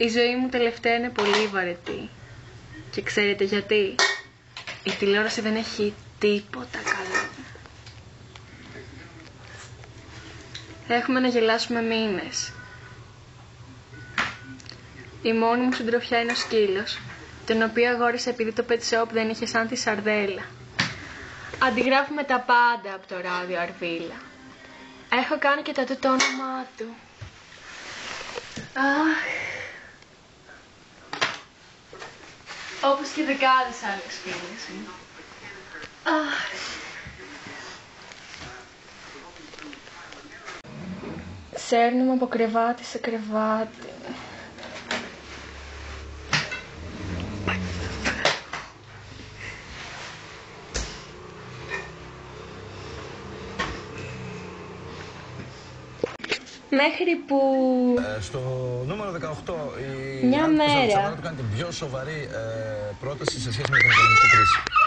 Η ζωή μου τελευταία είναι πολύ βαρετή. Και ξέρετε γιατί? Η τηλεόραση δεν έχει τίποτα καλό. Έχουμε να γελάσουμε μήνες. Η μόνη μου συντροφιά είναι ο σκύλος, τον οποίο αγόρισα επειδή το pet shop δεν είχε σαν τη σαρδέλα. Αντιγράφουμε τα πάντα από το ράδιο Αρβίλα. Έχω κάνει και το όνομά του. Αχ. Όπως και δεκάδες άλλες φίλες μου. Αχ. Σέρνουμε από κρεβάτι σε κρεβάτι. Μέχρι που... στο νούμερο 18 μια μέρα του κάνει την πιο σοβαρή πρόταση σε σχέση με την οικονομική κρίση.